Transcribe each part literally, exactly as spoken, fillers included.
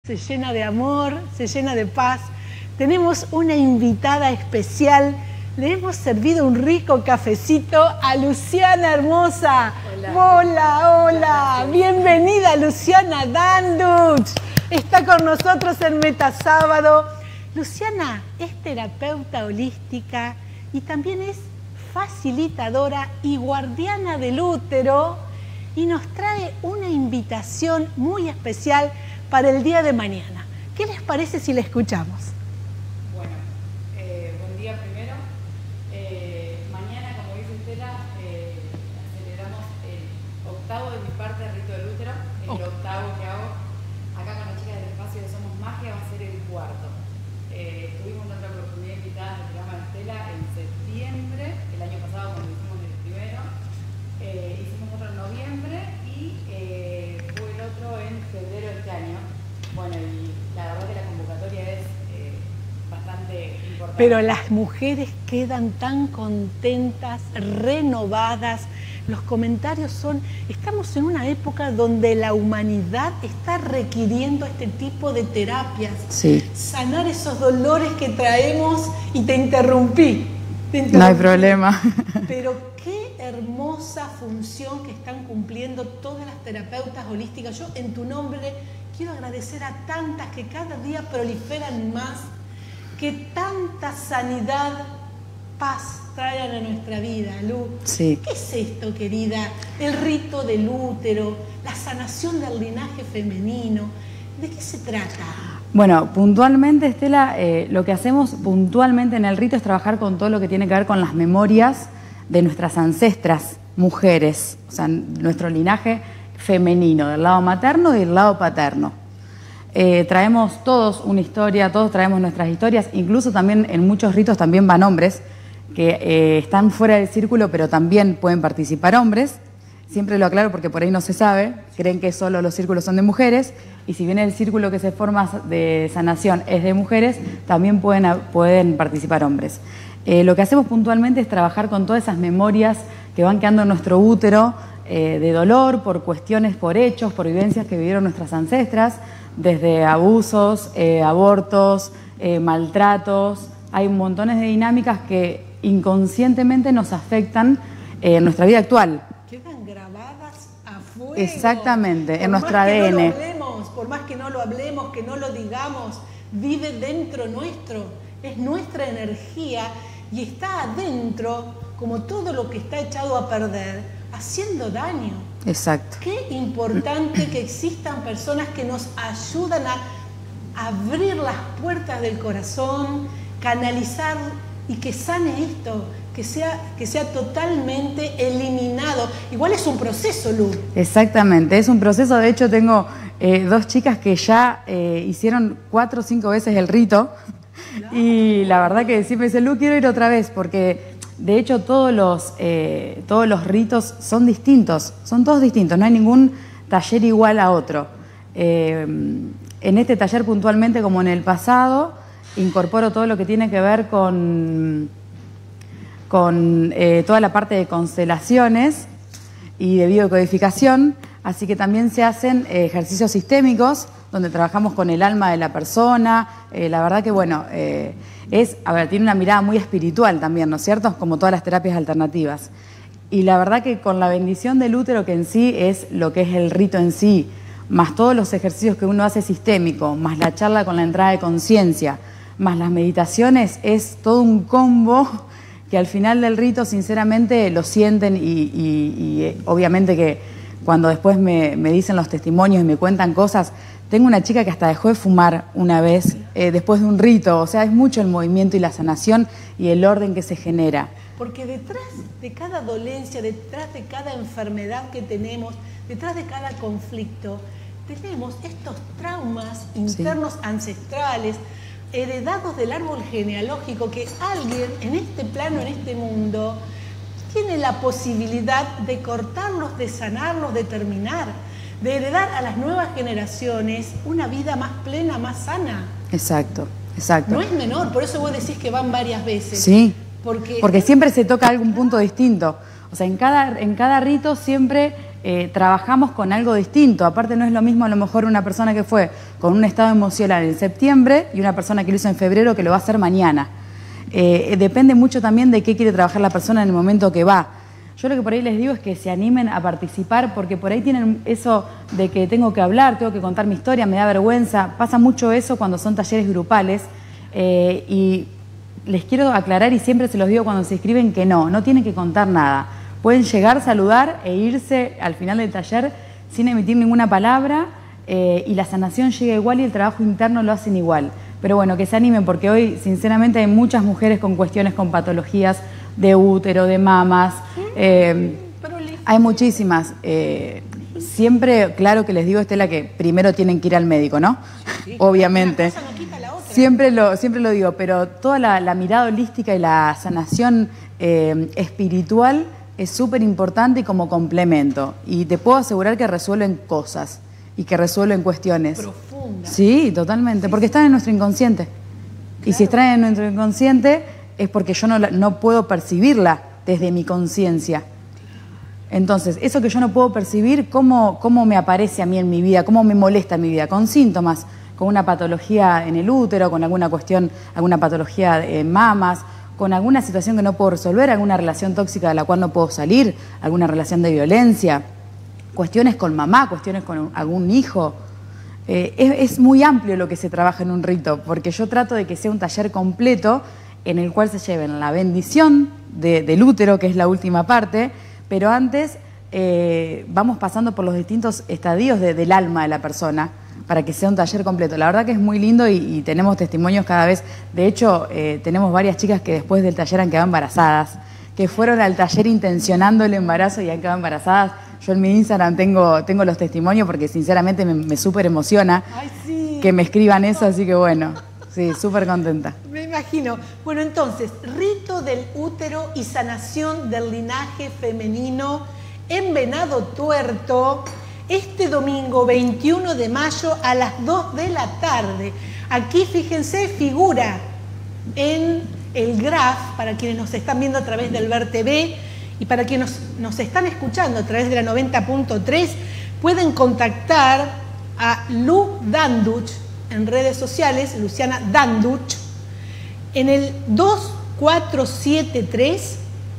Se llena de amor, se llena de paz. Tenemos una invitada especial. Le hemos servido un rico cafecito a Luciana hermosa. Hola, hola, hola. Bienvenida Luciana Danduch. Está con nosotros en Metasábado. Luciana es terapeuta holística y también es facilitadora y guardiana del útero y nos trae una invitación muy especial para el día de mañana. ¿Qué les parece si la escuchamos? Bueno, eh, buen día primero. Eh, mañana, como dice Estela, eh, celebramos el octavo de mi parte del rito del útero, el oh. octavo que hago. Acá con las chicas del espacio de Somos Magia va a ser el cuarto. Eh, tuvimos otra oportunidad invitada en el programa de Estela en septiembre, el año pasado cuando hicimos el primero. Eh, hicimos otro en noviembre y eh, fue el otro en febrero de este año. Bueno, y la verdad que la convocatoria es eh, bastante importante. Pero las mujeres quedan tan contentas, renovadas. Los comentarios son, estamos en una época donde la humanidad está requiriendo este tipo de terapias. Sí. Sanar esos dolores que traemos y te interrumpí. Te interrumpí. No hay problema. Pero qué hermosa función que están cumpliendo todas las terapeutas holísticas. Yo en tu nombre quiero agradecer a tantas que cada día proliferan más, que tanta sanidad, paz traigan a nuestra vida, Lu. Sí. ¿Qué es esto, querida? El rito del útero, la sanación del linaje femenino. ¿De qué se trata? Bueno, puntualmente, Estela, eh, lo que hacemos puntualmente en el rito es trabajar con todo lo que tiene que ver con las memorias de nuestras ancestras, mujeres, o sea, nuestro linaje femenino, del lado materno y del lado paterno. Eh, traemos todos una historia, todos traemos nuestras historias, incluso también en muchos ritos también van hombres que eh, están fuera del círculo, pero también pueden participar hombres. Siempre lo aclaro porque por ahí no se sabe, creen que solo los círculos son de mujeres, y si bien el círculo que se forma de sanación es de mujeres, también pueden, pueden participar hombres. Eh, lo que hacemos puntualmente es trabajar con todas esas memorias que van quedando en nuestro útero, eh, de dolor, por cuestiones, por hechos, por vivencias que vivieron nuestras ancestras, desde abusos, eh, abortos, eh, maltratos. Hay montones de dinámicas que inconscientemente nos afectan eh, en nuestra vida actual. Quedan grabadas a fuego. Exactamente, por en nuestro más A D N. Que no lo hablemos, por más que no lo hablemos, que no lo digamos, vive dentro nuestro, es nuestra energía y está adentro, como todo lo que está echado a perder, haciendo daño. Exacto. Qué importante que existan personas que nos ayudan a abrir las puertas del corazón, canalizar y que sane esto, que sea, que sea totalmente eliminado. Igual es un proceso, Lu. Exactamente, es un proceso. De hecho, tengo eh, dos chicas que ya eh, hicieron cuatro o cinco veces el rito. Claro. Y la verdad que siempre dicen, Lu, quiero ir otra vez, porque de hecho todos los, eh, todos los ritos son distintos, son todos distintos, no hay ningún taller igual a otro. Eh, en este taller puntualmente, como en el pasado, incorporo todo lo que tiene que ver con, con eh, toda la parte de constelaciones y de biodecodificación, así que también se hacen eh, ejercicios sistémicos donde trabajamos con el alma de la persona. Eh, la verdad que, bueno, eh, es, a ver, tiene una mirada muy espiritual también, ¿no es cierto? Como todas las terapias alternativas. Y la verdad que con la bendición del útero, que en sí es lo que es el rito en sí, más todos los ejercicios que uno hace sistémico, más la charla con la entrada de conciencia, más las meditaciones, es todo un combo que al final del rito sinceramente lo sienten y, y, y eh, obviamente que cuando después me, me dicen los testimonios y me cuentan cosas. Tengo una chica que hasta dejó de fumar una vez eh, después de un rito, o sea, es mucho el movimiento y la sanación y el orden que se genera. Porque detrás de cada dolencia, detrás de cada enfermedad que tenemos, detrás de cada conflicto, tenemos estos traumas internos, sí, ancestrales, heredados del árbol genealógico, que alguien en este plano, en este mundo, tiene la posibilidad de cortarlos, de sanarlos, de terminar, de heredar a las nuevas generaciones una vida más plena, más sana. Exacto, exacto. No es menor, por eso vos decís que van varias veces. Sí, porque, porque siempre se toca algún punto distinto. O sea, en cada, en cada rito siempre eh, trabajamos con algo distinto. Aparte no es lo mismo a lo mejor una persona que fue con un estado emocional en septiembre y una persona que lo hizo en febrero que lo va a hacer mañana. Eh, depende mucho también de qué quiere trabajar la persona en el momento que va. Yo lo que por ahí les digo es que se animen a participar porque por ahí tienen eso de que tengo que hablar, tengo que contar mi historia, me da vergüenza. Pasa mucho eso cuando son talleres grupales eh, y les quiero aclarar y siempre se los digo cuando se inscriben que no, no tienen que contar nada. Pueden llegar, saludar e irse al final del taller sin emitir ninguna palabra eh, y la sanación llega igual y el trabajo interno lo hacen igual. Pero bueno, que se animen porque hoy sinceramente hay muchas mujeres con cuestiones, con patologías de útero, de mamas, eh, hay muchísimas. Eh, siempre, claro que les digo, Estela, que primero tienen que ir al médico, ¿no? Sí, sí. Obviamente. Una cosa no quita la otra. Siempre lo, siempre lo digo, pero toda la, la mirada holística y la sanación eh, espiritual es súper importante y como complemento. Y te puedo asegurar que resuelven cosas y que resuelven cuestiones. Profundas. Sí, totalmente, porque están en nuestro inconsciente. Claro. Y si están en nuestro inconsciente es porque yo no, no puedo percibirla desde mi conciencia. Entonces, eso que yo no puedo percibir, ¿cómo, ¿cómo me aparece a mí en mi vida? ¿Cómo me molesta en mi vida? Con síntomas, con una patología en el útero, con alguna cuestión, alguna patología en mamas, con alguna situación que no puedo resolver, alguna relación tóxica de la cual no puedo salir, alguna relación de violencia, cuestiones con mamá, cuestiones con algún hijo. Eh, es, es muy amplio lo que se trabaja en un rito, porque yo trato de que sea un taller completo en el cual se lleven la bendición de, del útero, que es la última parte, pero antes eh, vamos pasando por los distintos estadios de, del alma de la persona para que sea un taller completo. La verdad que es muy lindo y, y tenemos testimonios cada vez. De hecho, eh, tenemos varias chicas que después del taller han quedado embarazadas, que fueron al taller intencionando el embarazo y han quedado embarazadas. Yo en mi Instagram tengo, tengo los testimonios porque sinceramente me, me súper emociona. Ay, sí. Que me escriban eso, así que bueno. Sí, súper contenta. Me imagino. Bueno, entonces, rito del útero y sanación del linaje femenino en Venado Tuerto, este domingo veintiuno de mayo a las dos de la tarde. Aquí, fíjense, figura en el graph, para quienes nos están viendo a través del Ver T V y para quienes nos, nos están escuchando a través de la noventa punto tres, pueden contactar a Lu Danduch en redes sociales, Luciana Danduch, en el dos cuatro siete tres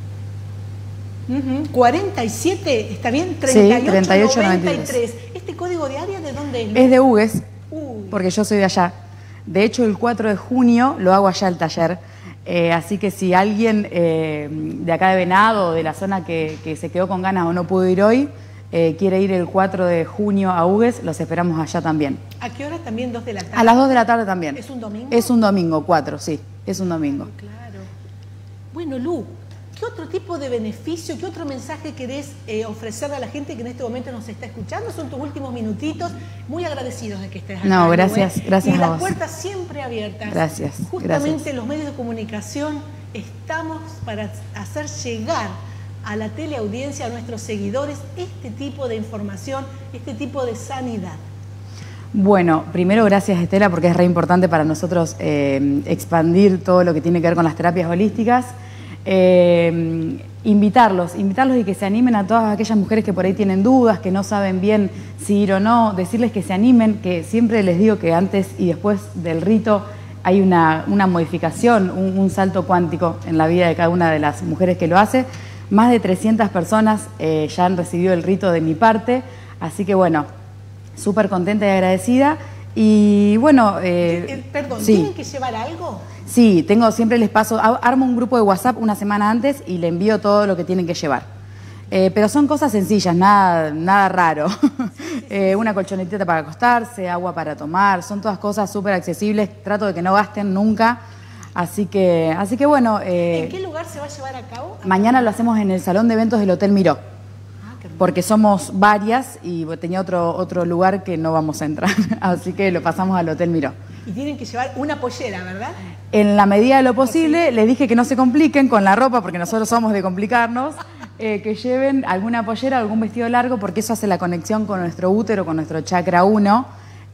uh-huh, cuarenta y siete, ¿está bien? treinta y ocho noventa y tres. ¿Este código de área de dónde es? Es de Hugues, Uy. Porque yo soy de allá. De hecho, el cuatro de junio lo hago allá el taller. Eh, así que si alguien eh, de acá de Venado o de la zona que, que se quedó con ganas o no pudo ir hoy, Eh, quiere ir el cuatro de junio a Hugues, los esperamos allá también. ¿A qué hora también? ¿dos de la tarde? A las dos de la tarde también. ¿Es un domingo? Es un domingo, cuatro, sí, es un domingo. Claro. Bueno, Lu, ¿qué otro tipo de beneficio, qué otro mensaje querés eh, ofrecerle a la gente que en este momento nos está escuchando? Son tus últimos minutitos. Muy agradecidos de que estés acá. No, gracias, Lu, ¿eh? gracias y a vos. Y las puertas siempre abiertas. Gracias, Justamente gracias. Los medios de comunicación estamos para hacer llegar a la teleaudiencia, a nuestros seguidores, este tipo de información, este tipo de sanidad. Bueno, primero gracias Estela porque es re importante para nosotros eh, expandir todo lo que tiene que ver con las terapias holísticas. Eh, invitarlos, invitarlos y que se animen a todas aquellas mujeres que por ahí tienen dudas, que no saben bien si ir o no, decirles que se animen, que siempre les digo que antes y después del rito hay una, una modificación, un, un salto cuántico en la vida de cada una de las mujeres que lo hace. Más de trescientas personas eh, ya han recibido el rito de mi parte, así que bueno, súper contenta y agradecida. Y bueno... Eh, eh, perdón, sí. ¿tienen que llevar algo? Sí, tengo, siempre les paso, armo un grupo de WhatsApp una semana antes y le envío todo lo que tienen que llevar. Eh, pero son cosas sencillas, nada, nada raro. eh, una colchonetita para acostarse, agua para tomar, son todas cosas súper accesibles, trato de que no gasten nunca. Así que, así que bueno... Eh, ¿En qué lugar se va a llevar a cabo? Mañana lo hacemos en el Salón de Eventos del Hotel Miró, ah, porque somos varias y tenía otro, otro lugar que no vamos a entrar, así que lo pasamos al Hotel Miró. Y tienen que llevar una pollera, ¿verdad? En la medida de lo posible, les dije que no se compliquen con la ropa, porque nosotros somos de complicarnos, eh, que lleven alguna pollera, algún vestido largo, porque eso hace la conexión con nuestro útero, con nuestro chakra uno,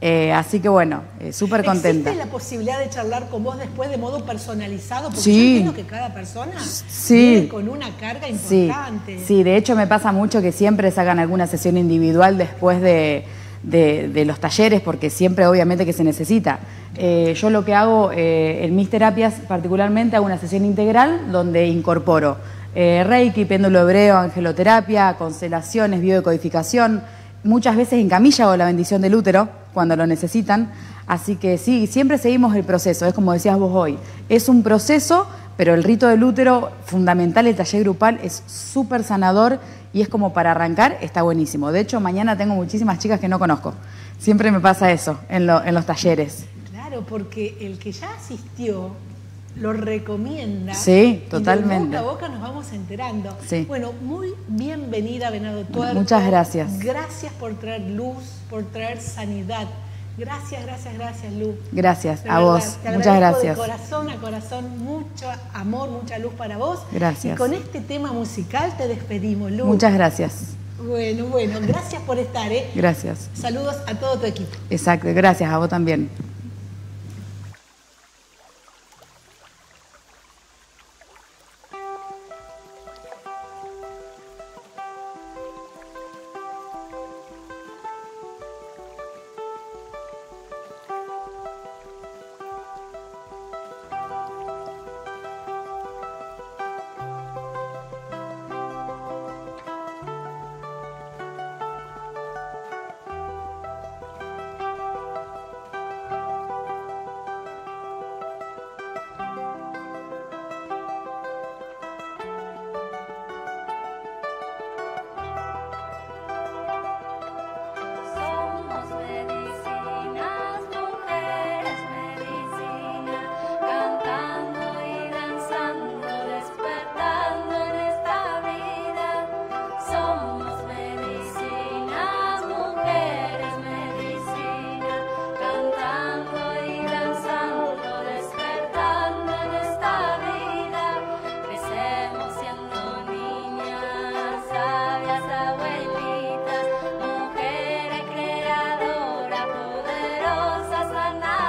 Eh, así que bueno, eh, súper contenta. ¿Existe la posibilidad de charlar con vos después de modo personalizado? Porque sí. yo entiendo que cada persona sí. viene con una carga importante. Sí. sí, de hecho me pasa mucho que siempre sacan alguna sesión individual después de, de, de los talleres, porque siempre obviamente que se necesita. Eh, yo lo que hago eh, en mis terapias particularmente hago una sesión integral donde incorporo eh, Reiki, péndulo hebreo, angeloterapia, constelaciones, biodecodificación. Muchas veces en camilla hago la bendición del útero cuando lo necesitan. Así que sí, siempre seguimos el proceso, es como decías vos hoy. Es un proceso, pero el rito del útero, fundamental, el taller grupal, es súper sanador y es como para arrancar, está buenísimo. De hecho, mañana tengo muchísimas chicas que no conozco. Siempre me pasa eso en, lo, en los talleres. Claro, porque el que ya asistió lo recomienda. Sí, totalmente. Y de boca a boca nos vamos enterando. Sí. Bueno, muy bienvenida, Venado Tuerto. Muchas gracias. Gracias por traer luz, por traer sanidad. Gracias, gracias, gracias, Lu. Gracias, de a verdad, vos. Te Muchas gracias. De corazón a corazón, mucho amor, mucha luz para vos. Gracias. Y con este tema musical te despedimos, Lu. Muchas gracias. Bueno, bueno, gracias por estar, ¿eh? Gracias. Saludos a todo tu equipo. Exacto, gracias a vos también.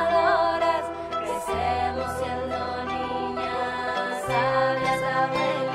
Sabias, abuelitas.